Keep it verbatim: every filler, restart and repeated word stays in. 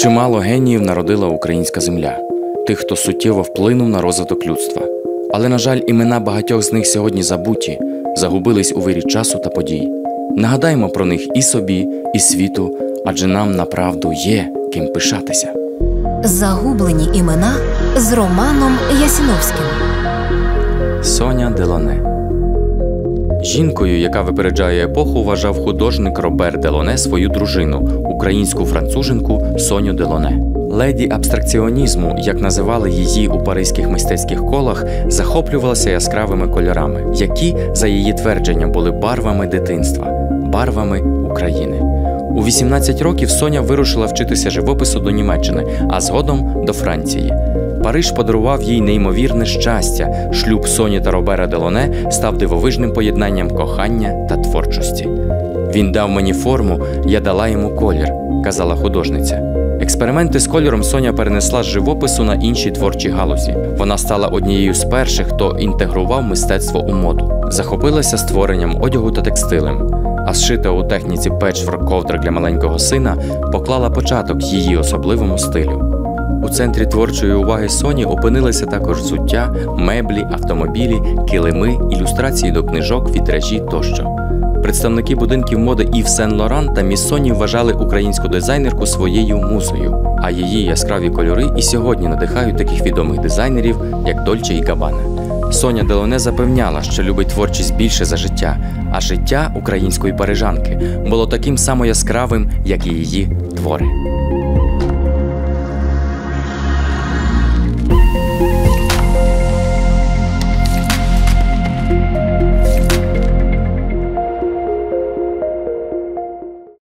Чимало геніїв народила українська земля, тих, хто суттєво вплинув на розвиток людства. Але, на жаль, імена багатьох з них сьогодні забуті, загубились у вирі часу та подій. Нагадаймо про них і собі, і світу, адже нам направду є ким пишатися. Загублені імена з Романом Ясіновським. Соня Делоне. Жінкою, яка випереджає епоху, вважав художник Робер Делоне свою дружину, українську француженку Соню Делоне. Леді абстракціонізму, як називали її у паризьких мистецьких колах, захоплювалася яскравими кольорами, які, за її твердженням, були барвами дитинства, барвами України. У вісімнадцять років Соня вирушила вчитися живопису до Німеччини, а згодом до Франції. Париж подарував їй неймовірне щастя. Шлюб Соні та Робера Делоне став дивовижним поєднанням кохання та творчості. «Він дав мені форму, я дала йому колір», – казала художниця. Експерименти з кольором Соня перенесла з живопису на інші творчі галузі. Вона стала однією з перших, хто інтегрував мистецтво у моду. Захопилася створенням одягу та текстилем. А зшита у техніці петчворк ковдра для маленького сина поклала початок її особливому стилю. У центрі творчої уваги Соні опинилися також взуття, меблі, автомобілі, килими, ілюстрації до книжок, вітражі тощо. Представники будинків моди Ів Сен-Лоран та Міссоні вважали українську дизайнерку своєю музою, а її яскраві кольори і сьогодні надихають таких відомих дизайнерів, як Дольче і Габбана. Соня Делоне запевняла, що любить творчість більше за життя, а життя української парижанки було таким само яскравим, як і її твори.